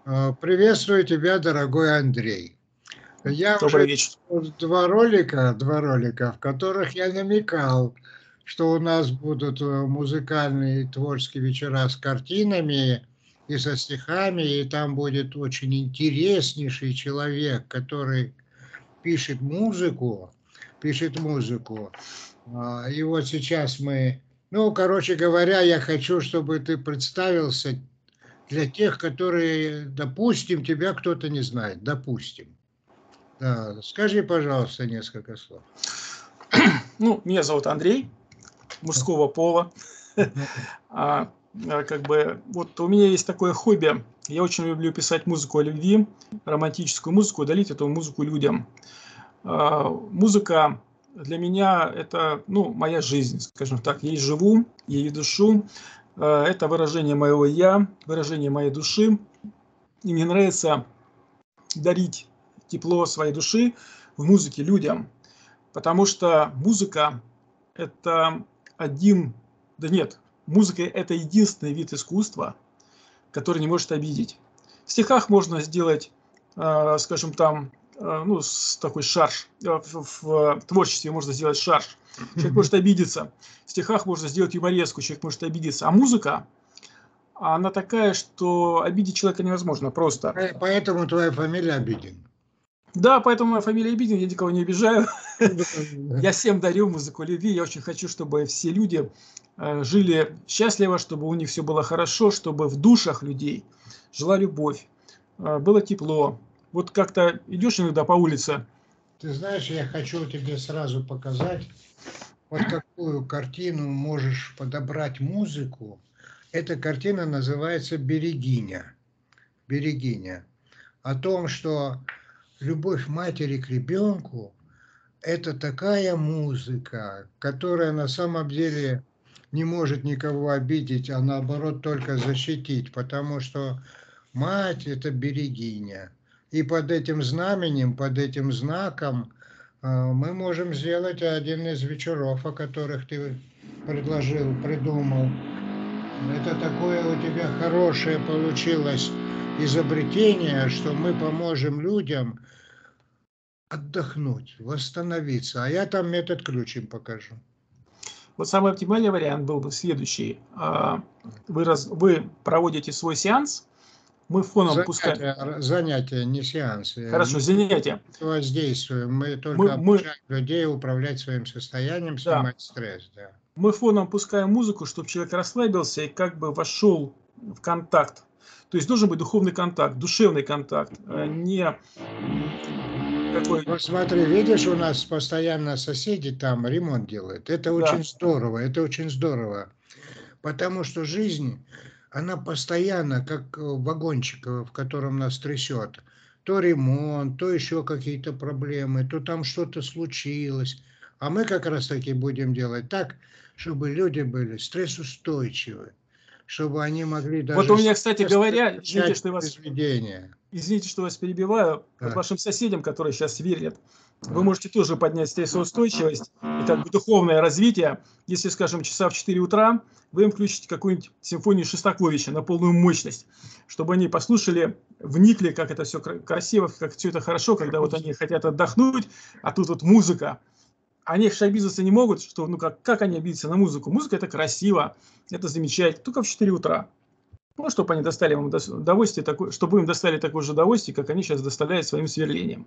Приветствую тебя, дорогой Андрей. Я Добрый уже вечер. два ролика, в которых я намекал, что у нас будут музыкальные творческие вечера с картинами и со стихами, и там будет очень интереснейший человек, который пишет музыку, пишет музыку. И вот сейчас короче говоря, я хочу, чтобы ты представился для тех, которые, допустим, тебя кто-то не знает, допустим. Да, скажи, пожалуйста, несколько слов. Ну, меня зовут Андрей, мужского пола. Вот у меня есть такое хобби. Я очень люблю писать музыку о любви, романтическую музыку, дарить эту музыку людям. Музыка для меня это, моя жизнь, скажем так. Я ей живу, ей душу. Это выражение моего я, выражение моей души. И мне нравится дарить тепло своей души в музыке людям. Потому что музыка – это музыка – это единственный вид искусства, который не может обидеть. В стихах можно сделать, скажем там, такой шарж. В творчестве можно сделать шарж. Человек может обидеться. В стихах можно сделать юмореску, человек может обидеться. А музыка, она такая, что обидеть человека невозможно просто. Поэтому твоя фамилия Обидин. Да, поэтому моя фамилия Обидин, я никого не обижаю. Я всем дарю музыку любви. Я очень хочу, чтобы все люди жили счастливо, чтобы у них все было хорошо, чтобы в душах людей жила любовь, было тепло. Вот как-то идешь иногда по улице. Ты знаешь, я хочу тебе сразу показать, вот какую картину можешь подобрать музыку. Эта картина называется «Берегиня». «Берегиня». О том, что любовь матери к ребенку – это такая музыка, которая на самом деле не может никого обидеть, а наоборот только защитить, потому что мать – это берегиня. И под этим знаменем, под этим знаком мы можем сделать один из вечеров, о которых ты придумал. Это такое у тебя хорошее получилось изобретение, что мы поможем людям отдохнуть, восстановиться. А я там метод ключ им покажу. Вот самый оптимальный вариант был бы следующий. Вы проводите свой сеанс, мы фоном пускаем... Занятия, не сеансы. Хорошо, занятия. Воздействуем. Мы только обучаем людей управлять своим состоянием, снимать стресс. Да. Мы фоном пускаем музыку, чтобы человек расслабился и как бы вошел в контакт. То есть должен быть духовный контакт, душевный контакт, не такой... Вот смотри, видишь, у нас постоянно соседи там ремонт делают. Это очень здорово, это очень здорово. Потому что жизнь, она постоянно, как вагончик, в котором нас трясет. То ремонт, то еще какие-то проблемы, то там что-то случилось. А мы как раз таки будем делать так, чтобы люди были стрессоустойчивы, чтобы они могли даже... Вот у меня, кстати говоря, извините, что вас перебиваю, да. Вот вашим соседям, которые сейчас сверлят, вы можете тоже поднять стрессоустойчивость и как бы духовное развитие. Если, скажем, часа в 4 утра, вы им включите какую-нибудь симфонию Шостаковича на полную мощность, чтобы они послушали, вникли, как это все красиво, как все это хорошо, когда вот они хотят отдохнуть, а тут вот музыка. Они же обидеться не могут, что, как они обидятся на музыку? Музыка – это красиво, это замечательно, только в 4 утра. Ну, чтобы они достали вам удовольствие, чтобы им достали такое же удовольствие, как они сейчас доставляют своим сверлением.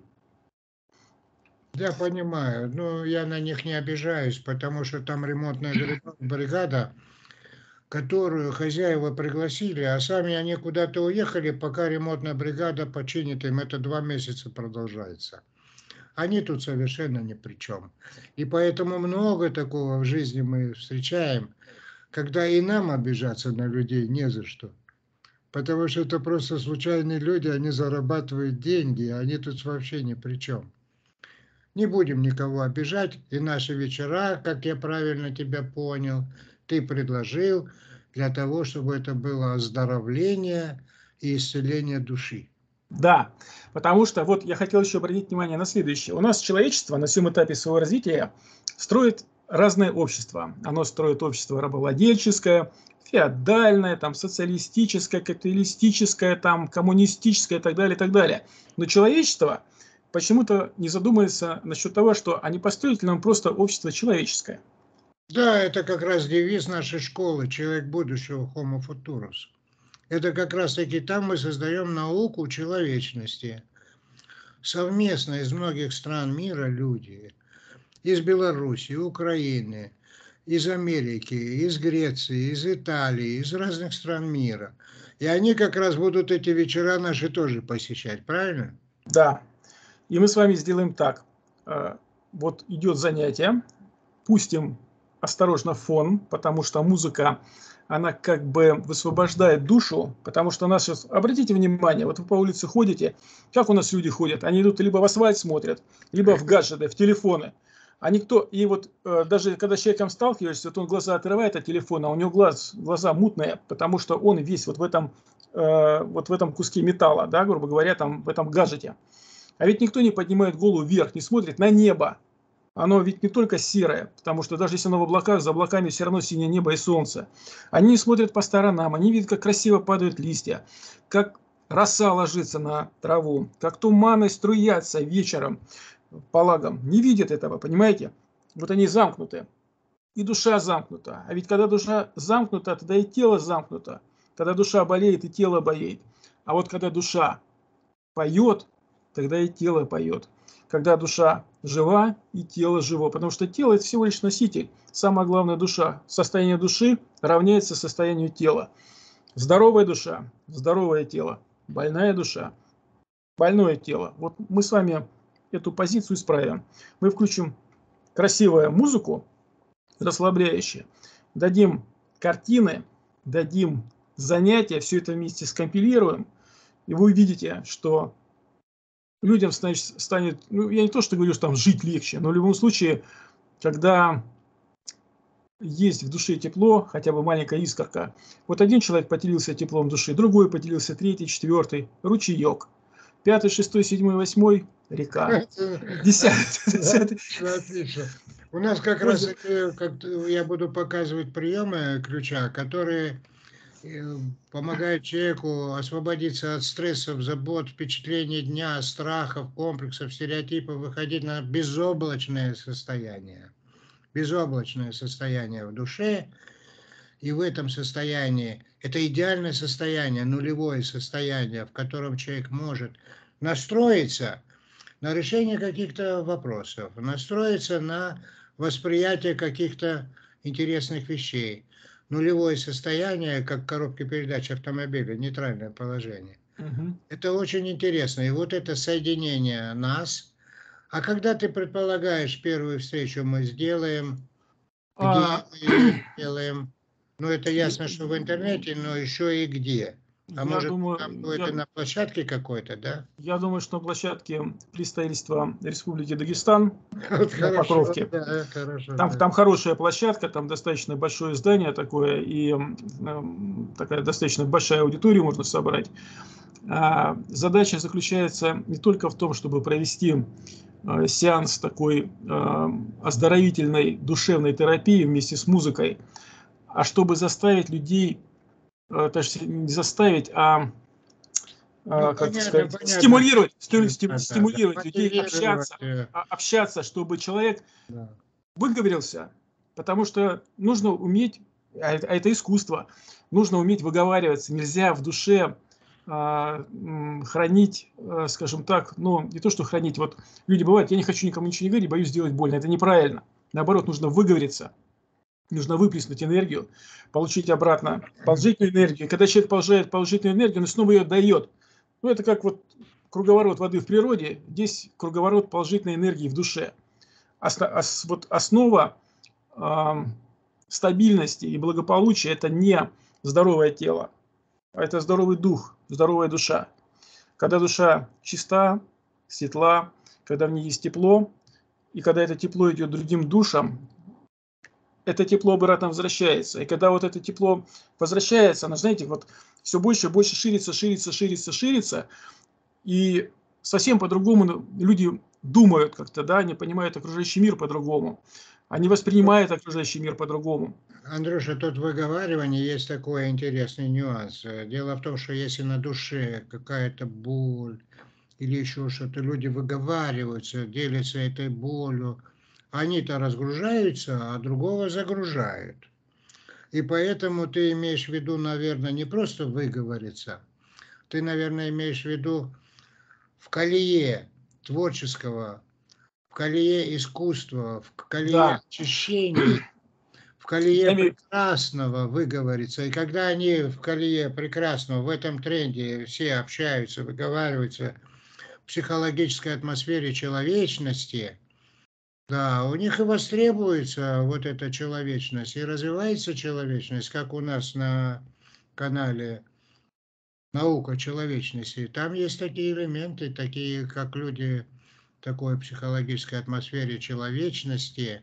Я понимаю, но я на них не обижаюсь, потому что там ремонтная бригада, которую хозяева пригласили, а сами они куда-то уехали, пока ремонтная бригада починит им, это 2 месяца продолжается. Они тут совершенно ни при чем. И поэтому много такого в жизни мы встречаем, когда и нам обижаться на людей не за что. Потому что это просто случайные люди, они зарабатывают деньги, а они тут вообще ни при чем. Не будем никого обижать, и наши вечера, как я правильно тебя понял, ты предложил для того, чтобы это было оздоровление и исцеление души. Да, потому что вот я хотел еще обратить внимание на следующее. У нас человечество на всем этапе своего развития строит разное общество. Оно строит общество рабовладельческое, феодальное, там, социалистическое, капиталистическое, там, коммунистическое и так далее, и так далее. Но человечество почему-то не задумывается насчет того, что а не построить ли нам просто общество человеческое. Да, это как раз девиз нашей школы «Человек будущего» Homo Futurus. Это как раз-таки там мы создаем науку человечности. Совместно из многих стран мира люди, из Белоруссии, Украины, из Америки, из Греции, из Италии, из разных стран мира. И они как раз будут эти вечера наши тоже посещать, правильно? Да. И мы с вами сделаем так. Вот идет занятие, пустим осторожно фон, потому что музыка, она как бы высвобождает душу, потому что нас сейчас, обратите внимание, вот вы по улице ходите, как у нас люди ходят, они идут либо в асфальт смотрят, либо в гаджеты, в телефоны. А никто, и вот даже когда с человеком сталкиваешься, вот он глаза отрывает от телефона, а у него глаза мутные, потому что он весь вот в этом куске металла, да, грубо говоря, там в этом гаджете. А ведь никто не поднимает голову вверх, не смотрит на небо. Оно ведь не только серое, потому что даже если оно в облаках, за облаками все равно синее небо и солнце. Они не смотрят по сторонам, они видят, как красиво падают листья, как роса ложится на траву, как туманы струятся вечером по лагам. Не видят этого, понимаете? Вот они замкнуты. И душа замкнута. А ведь когда душа замкнута, тогда и тело замкнуто. Когда душа болеет, и тело болеет. А вот когда душа поет, тогда и тело поет. Когда душа жива, и тело живо. Потому что тело – это всего лишь носитель. Самое главное – душа. Состояние души равняется состоянию тела. Здоровая душа – здоровое тело. Больная душа – больное тело. Вот мы с вами эту позицию исправим. Мы включим красивую музыку, расслабляющую. Дадим картины, дадим занятия, все это вместе скомпилируем. И вы увидите, что людям станет, ну, я не то, что говорю, что там жить легче, но в любом случае, когда есть в душе тепло, хотя бы маленькая искорка, вот один человек поделился теплом души, другой поделился, третий, четвертый, ручеек, пятый, шестой, седьмой, восьмой, река, десятый. Отлично. У нас как раз я буду показывать приемы ключа, которые помогают человеку освободиться от стрессов, забот, впечатлений дня, страхов, комплексов, стереотипов, выходить на безоблачное состояние в душе. И в этом состоянии, это идеальное состояние, нулевое состояние, в котором человек может настроиться на решение каких-то вопросов, настроиться на восприятие каких-то интересных вещей. Нулевое состояние, как в коробке передач автомобиля, нейтральное положение. Это очень интересно. И вот это соединение нас. А когда ты предполагаешь, первую встречу мы сделаем, где мы ее сделаем? Ну, это ясно, что в интернете, но еще и где. А может, там будет на площадке какой-то, да? Я думаю, что на площадке представительства Республики Дагестан на Покровке. Да, хорошо, там хорошая площадка, там достаточно большое здание такое, и такая достаточно большая аудитория можно собрать. Задача заключается не только в том, чтобы провести сеанс такой оздоровительной душевной терапии вместе с музыкой, а чтобы заставить людей, точнее не заставить, а стимулировать людей общаться, чтобы человек выговорился, потому что нужно уметь, а это искусство, нужно уметь выговариваться, нельзя в душе хранить, скажем так, ну, не то, что хранить, вот люди бывают, я не хочу никому ничего не говорить, боюсь сделать больно, это неправильно. Наоборот, нужно выговориться, нужно выплеснуть энергию, получить обратно положительную энергию. И когда человек получает положительную энергию, он снова ее дает. Ну, это как вот круговорот воды в природе, здесь круговорот положительной энергии в душе. Вот основа стабильности и благополучия – это не здоровое тело, а это здоровый дух, здоровая душа. Когда душа чиста, светла, когда в ней есть тепло, и когда это тепло идет другим душам, это тепло обратно возвращается. И когда вот это тепло возвращается, оно, знаете, вот все больше и больше ширится, и совсем по-другому люди думают как-то, да, они понимают окружающий мир по-другому, они воспринимают окружающий мир по-другому. Андрюша, тут в выговаривании есть такой интересный нюанс. Дело в том, что если на душе какая-то боль или еще что-то, люди выговариваются, делятся этой болью, они-то разгружаются, а другого загружают. И поэтому ты имеешь в виду, наверное, не просто выговориться, ты, наверное, имеешь в виду в колее творческого, в колее искусства, в колее Да, очищения, в я колее имею, прекрасного выговориться. И когда они в колее прекрасного, в этом тренде все общаются, выговариваются в психологической атмосфере человечности, да, у них и востребуется вот эта человечность, и развивается человечность, как у нас на канале «Наука человечности». Там есть такие элементы, такие как люди в такой психологической атмосфере человечности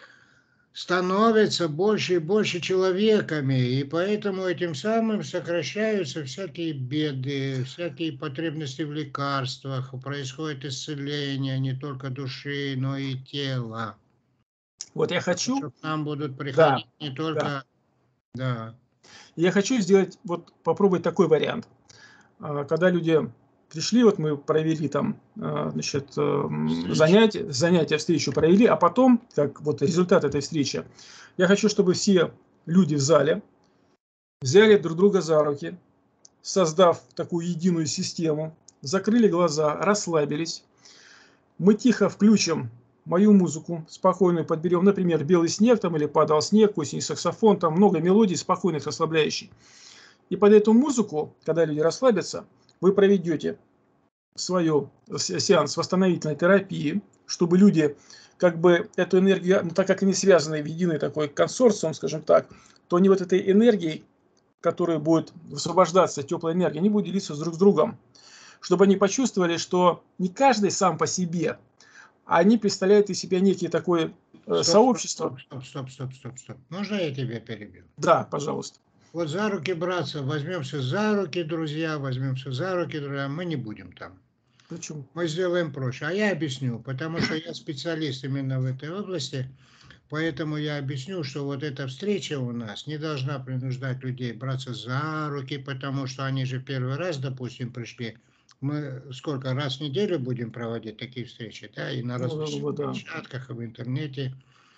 становятся больше и больше человеками, и поэтому этим самым сокращаются всякие беды, всякие потребности в лекарствах, происходит исцеление не только души, но и тела. вот я Потому хочу, что к нам будут да, приходить не да, только... Да. я хочу сделать, вот попробовать такой вариант. Когда люди пришли, вот мы провели там, значит, занятия, встречу провели, а потом, как вот результат этой встречи, я хочу, чтобы все люди в зале взяли друг друга за руки, создав такую единую систему, закрыли глаза, расслабились. Мы тихо включим мою музыку, спокойную подберем, например, «Белый снег» там, или «Падал снег», «Осень саксофон», там много мелодий спокойных, расслабляющих. И под эту музыку, когда люди расслабятся, вы проведете свой сеанс восстановительной терапии, чтобы люди как бы эту энергию, ну, так как они связаны в единый такой консорциум, скажем так, то они вот этой энергией, которая будет высвобождаться, теплая энергия, они будут делиться друг с другом, чтобы они почувствовали, что не каждый сам по себе, а они представляют из себя некие такое сообщество. Стоп. Можно я тебя перебью? Да, пожалуйста. Вот за руки браться, возьмемся за руки, друзья, возьмемся за руки, друзья, мы не будем там. Почему? Мы сделаем проще. А я объясню, потому что я специалист именно в этой области, поэтому я объясню, что вот эта встреча у нас не должна принуждать людей браться за руки, потому что они же первый раз, допустим, пришли. Мы сколько раз в неделю будем проводить такие встречи, да, и на различных Да. площадках, и в интернете.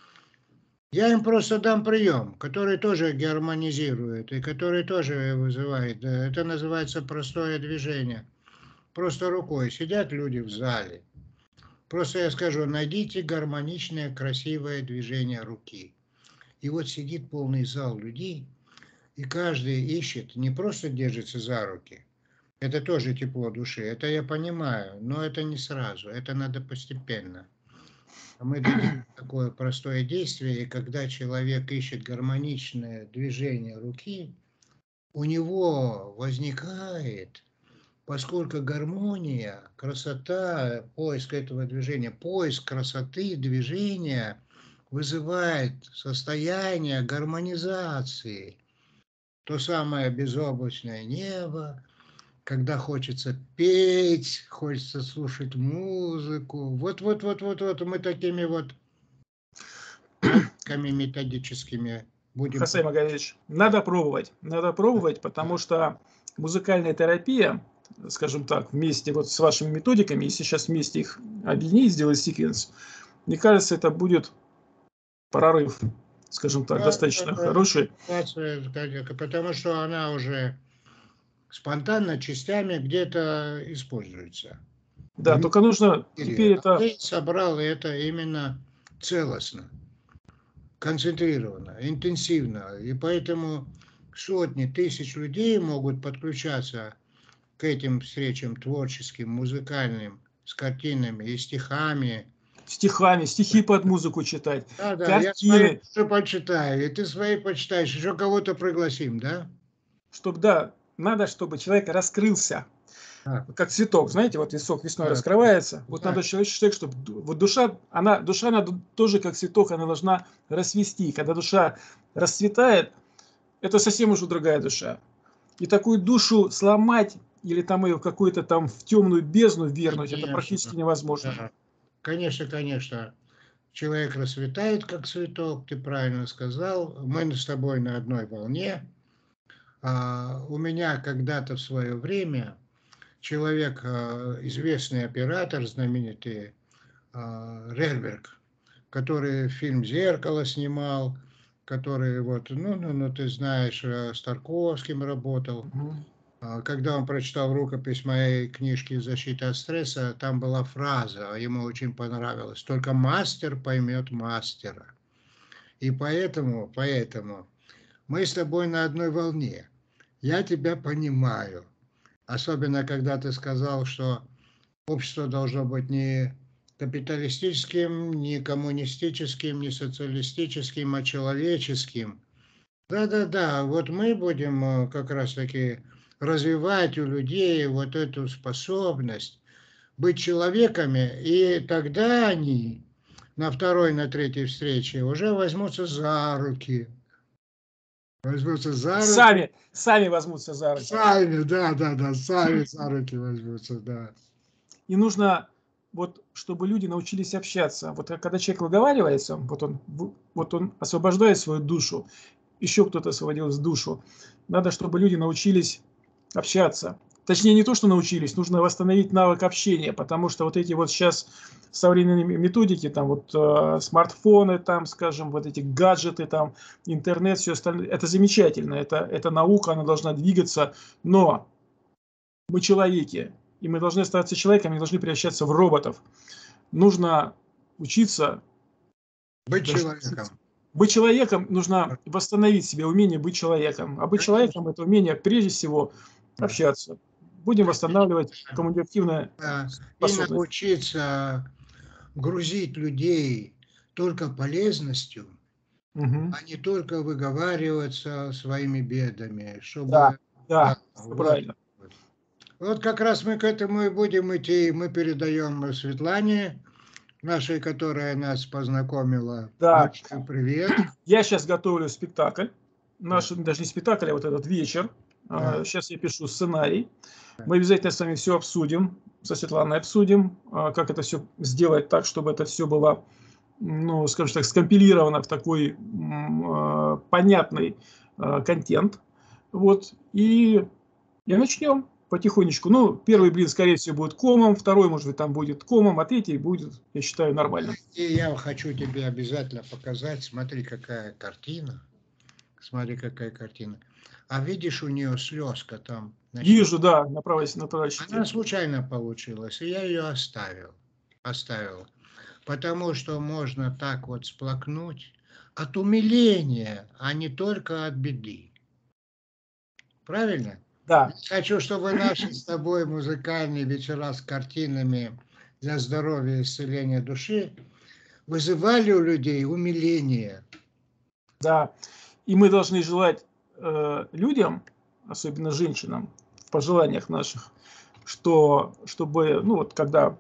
Я им просто дам прием, который тоже гармонизирует и который тоже вызывает. Это называется простое движение. Просто рукой сидят люди в зале. Просто я скажу, найдите гармоничное, красивое движение руки. И вот сидит полный зал людей, и каждый ищет, не просто держится за руки. Это тоже тепло души, это я понимаю, но это не сразу, это надо постепенно. Мы дадим такое простое действие, и когда человек ищет гармоничное движение руки, у него возникает, поскольку гармония, красота, поиск этого движения, поиск красоты движения вызывает состояние гармонизации. То самое безоблачное небо, когда хочется петь, хочется слушать музыку. Вот мы такими вот методическими будем... Хасей Магомедович, надо пробовать, потому что музыкальная терапия, скажем так, вместе вот с вашими методиками, если сейчас вместе их объединить, сделать секвенс, мне кажется, это будет прорыв, скажем так, достаточно хороший. Потому что она уже спонтанно частями где-то используется. Да, только нужно теперь это... Ты собрал это именно целостно, концентрированно, интенсивно. И поэтому сотни тысяч людей могут подключаться к этим встречам творческим, музыкальным, с картинами и стихами. Стихи под музыку читать, Да, картины. я свои тоже почитаю, и ты свои почитаешь, еще кого-то пригласим, да? Надо, чтобы человек раскрылся. Как цветок, знаете, вот цветок весной раскрывается. Вот надо человек, чтобы вот душа надо тоже как цветок, она должна расцвести. Когда душа расцветает, это совсем уже другая душа. И такую душу сломать или там ее какую-то там в темную бездну вернуть, это практически невозможно. Конечно. человек расцветает, как цветок, ты правильно сказал. Мы с тобой на одной волне. У меня когда-то в свое время человек, известный оператор, знаменитый Рерберг, который фильм «Зеркало» снимал, который вот, ты знаешь, с Тарковским работал. Когда он прочитал рукопись моей книжки «Защита от стресса», там была фраза, ему очень понравилась: «Только мастер поймет мастера». И поэтому мы с тобой на одной волне. Я тебя понимаю. Особенно, когда ты сказал, что общество должно быть не капиталистическим, не коммунистическим, не социалистическим, а человеческим. Да, вот мы будем как раз-таки развивать у людей вот эту способность быть человеками, и тогда они на второй, на третьей встрече уже возьмутся за руки. Возьмутся за руки. Сами возьмутся за руки. Сами, да, сами за руки возьмутся, да. И нужно, вот, чтобы люди научились общаться. Вот когда человек выговаривается, вот он освобождает свою душу, еще кто-то освободил душу. Надо, чтобы люди научились общаться. Точнее, не то, что научились, нужно восстановить навык общения, потому что вот эти вот сейчас современные методики, там вот смартфоны, там, скажем, вот эти гаджеты, там, интернет, все остальное, это замечательно, это наука, она должна двигаться, но мы человеки, и мы должны оставаться человеками, не должны превращаться в роботов. Нужно учиться быть человеком. Быть человеком, нужно восстановить себе умение быть человеком. А быть человеком – это умение, прежде всего, общаться. Будем восстанавливать коммуникативное способность. И научиться грузить людей только полезностью, а не только выговариваться своими бедами. Чтобы... Да, правильно. Вот как раз мы к этому и будем идти. Мы передаем Светлане, нашей, которая нас познакомила. Да. Привет. Я сейчас готовлю спектакль. Даже не спектакль, а вот этот вечер. Сейчас я пишу сценарий. Мы обязательно с вами все обсудим. Со Светланой обсудим, как это все сделать так, чтобы это все было, ну, скажем так, скомпилировано в такой понятный контент. Вот. И начнем потихонечку. Ну, первый блин, скорее всего, будет комом, второй, может быть, там будет комом, а третий будет, я считаю, нормально. И я хочу тебе обязательно показать. Смотри, какая картина. Смотри, какая картина. А видишь, у нее слезка там. Вижу, да, на правой щеке. Она случайно получилась, и я ее оставил. Потому что можно так вот сплакнуть от умиления, а не только от беды. Правильно? Да. Хочу, чтобы наши с тобой музыкальные вечера с картинами для здоровья и исцеления души вызывали у людей умиление. Да. И мы должны желать людям, особенно женщинам, в пожеланиях наших, чтобы, ну вот когда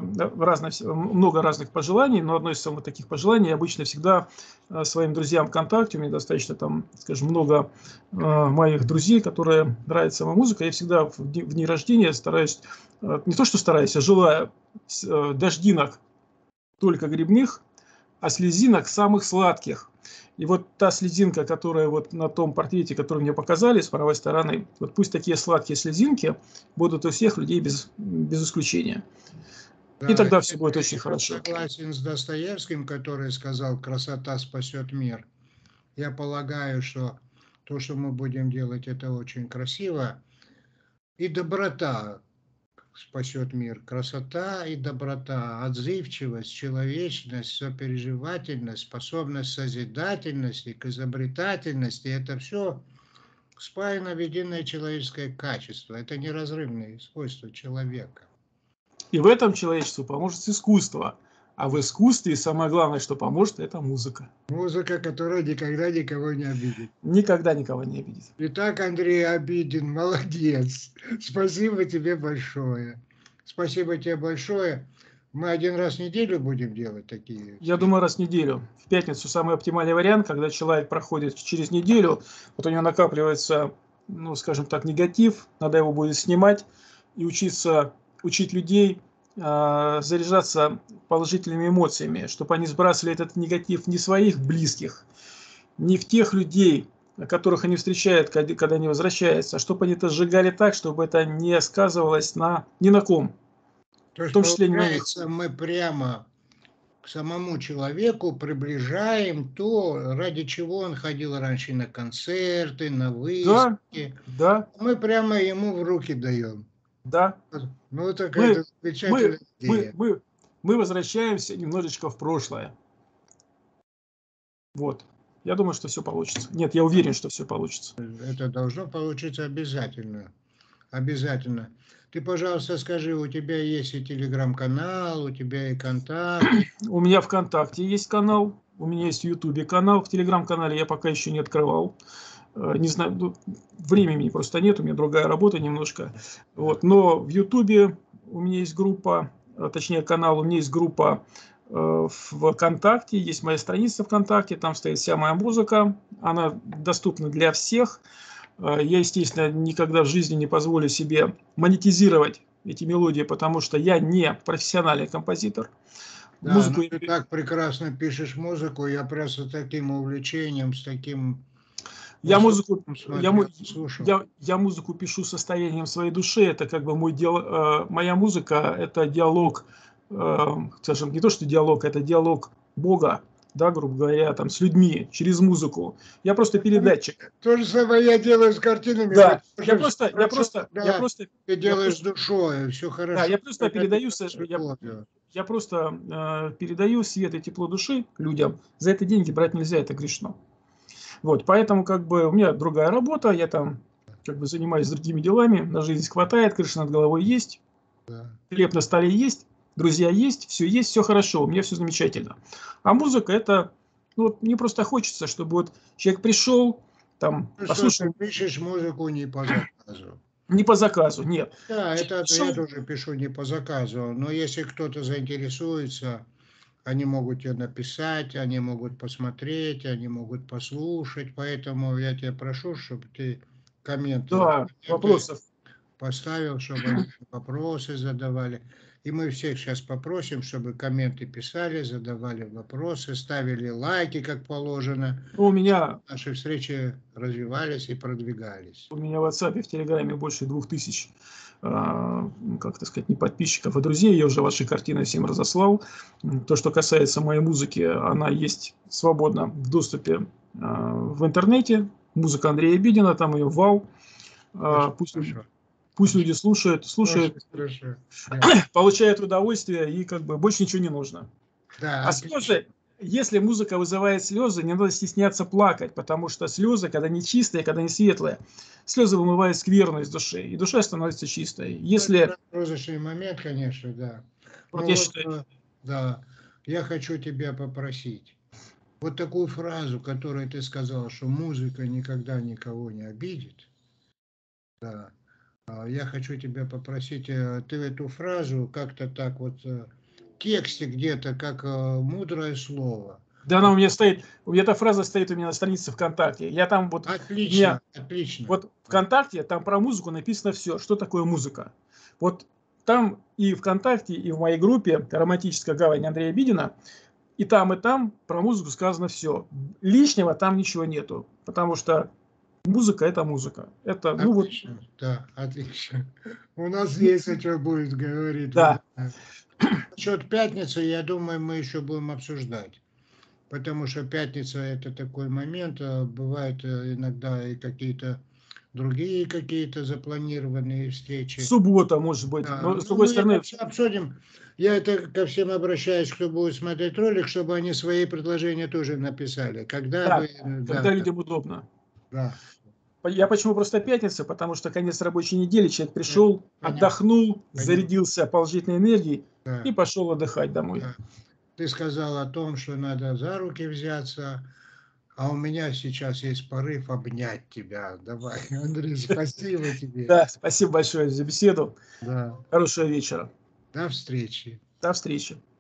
много разных пожеланий, но одно из самых таких пожеланий, я обычно всегда своим друзьям ВКонтакте, у меня достаточно там, скажем, много моих друзей, которые нравится моя музыка, я всегда в дни рождения стараюсь, не то что стараюсь, а желаю дождинок только грибных, а слезинок самых сладких. И вот та слезинка, которая вот на том портрете, который мне показали с правой стороны, вот пусть такие сладкие слезинки будут у всех людей без исключения. Да, и тогда все будет очень хорошо. Я согласен с Достоевским, который сказал: «Красота спасет мир». Я полагаю, что то, что мы будем делать, это очень красиво. И доброта спасет мир. Красота и доброта, отзывчивость, человечность, сопереживательность, способность созидательности, к изобретательности – это все спаяно в единое человеческое качество. Это неразрывные свойства человека. И в этом человечеству поможет искусство. А в искусстве самое главное, что поможет, это музыка. Музыка, которая никогда никого не обидит. Никогда никого не обидит. Итак, Андрей Обидин, молодец. Спасибо тебе большое. Спасибо тебе большое. Мы один раз в неделю будем делать такие? Я думаю, раз в неделю. В пятницу самый оптимальный вариант, когда человек проходит через неделю, вот у него накапливается, ну, скажем так, негатив, надо его будет снимать и учить людей заряжаться положительными эмоциями, чтобы они сбрасывали этот негатив не своих близких, не в тех людей, которых они встречают, когда они возвращаются, а чтобы они это сжигали так, чтобы это не сказывалось ни на ком, То в есть, том числе не на них. получается, мы прямо к самому человеку приближаем то, ради чего он ходил раньше на концерты, на Да, выставки. да, Мы прямо ему в руки даем. да. Ну, Мы, такая мы, замечательная мы, идея. мы, мы возвращаемся немножечко в прошлое. Вот. Я думаю, что все получится. Нет, я уверен, что все получится. Это должно получиться обязательно. Обязательно. Ты, пожалуйста, скажи, у тебя есть и телеграм-канал, у тебя и контакт. У меня ВКонтакте есть канал, у меня есть в Ютубе канал, в Телеграм-канале я пока еще не открывал. Не знаю, ну, времени просто нет, у меня другая работа немножко. Вот. Но в Ютубе у меня есть группа, точнее канал, у меня есть группа в ВКонтакте, есть моя страница ВКонтакте, там стоит вся моя музыка, она доступна для всех. Я, естественно, никогда в жизни не позволю себе монетизировать эти мелодии, потому что я не профессиональный композитор. Да, Музыку но ты так прекрасно пишешь музыку, я просто с таким увлечением, с таким я музыку, смотрел, слушал. я музыку пишу состоянием своей души. Это как бы моя музыка, это диалог, скажем, не то что диалог, это диалог Бога, да, грубо говоря, там с людьми через музыку. Я просто передатчик. То же самое я делаю с картинами. Да, я Да, просто, ты делаешь с душой, все да, хорошо. я просто передаю, Любовью. я просто передаю свет и тепло души людям. За это деньги брать нельзя, это грешно. Вот, поэтому как бы у меня другая работа, я там как бы занимаюсь другими делами, на жизнь хватает, крыша над головой есть, Да. хлеб на столе есть, друзья есть, все хорошо, у меня все замечательно. А музыка это, ну, вот мне просто хочется, чтобы вот человек пришел, там, Ну, что послушал, ты пишешь музыку не по заказу. не по заказу, нет. Да, Человек это пришел, я тоже пишу не по заказу, но если кто-то заинтересуется, они могут тебе написать, они могут посмотреть, они могут послушать, поэтому я тебя прошу, чтобы ты комменты да, вопросов. поставил, чтобы они вопросы задавали. И мы всех сейчас попросим, чтобы комменты писали, задавали вопросы, ставили лайки, как положено, Ну, чтобы наши встречи развивались и продвигались. у меня в WhatsApp и в Телеграме больше 2000, как так сказать, не подписчиков, а друзей. Я уже ваши картины всем разослал. То, что касается моей музыки, она есть свободно в доступе в интернете. Музыка Андрея Бедина, там ее вал. Пусть люди слушают, Хорошо. получают удовольствие, и как бы больше ничего не нужно. Да, А слезы, если музыка вызывает слезы, не надо стесняться плакать, потому что слезы, когда не чистые, когда не светлые, слезы вымывают скверну из души, и душа становится чистой. Если... Это розыгрышный момент, конечно, да. Вот Но я вот, считаю... да, я хочу тебя попросить. Вот такую фразу, которую ты сказал, что музыка никогда никого не обидит. Да. Я хочу тебя попросить, ты эту фразу как-то так вот в тексте где-то, как мудрое слово. Да, она у меня стоит, эта фраза стоит у меня на странице ВКонтакте. Я там вот... Отлично, отлично. Вот ВКонтакте, там про музыку написано все, что такое музыка. Вот там и ВКонтакте, и в моей группе «Романтическая гавань» Андрея Бидина, и там про музыку сказано все. Лишнего там ничего нету, потому что музыка – это музыка. Это, Отлично, да, отлично. У нас есть о чем будет говорить. Да. Насчет пятницы, я думаю, мы еще будем обсуждать. Потому что пятница – это такой момент, бывают иногда и какие-то другие какие-то запланированные встречи. Суббота, может быть. Да, Но, с другой стороны... обсудим. Я это ко всем обращаюсь, кто будет смотреть ролик, чтобы они свои предложения тоже написали. Когда людям удобно. Да. Я почему просто пятница? Потому что конец рабочей недели, человек пришел, отдохнул, зарядился положительной энергией и пошел отдыхать домой. Да. Ты сказал о том, что надо за руки взяться, а у меня сейчас есть порыв обнять тебя. Давай, Андрей, спасибо тебе. Да, спасибо большое за беседу. Да. Хорошего вечера. До встречи. До встречи.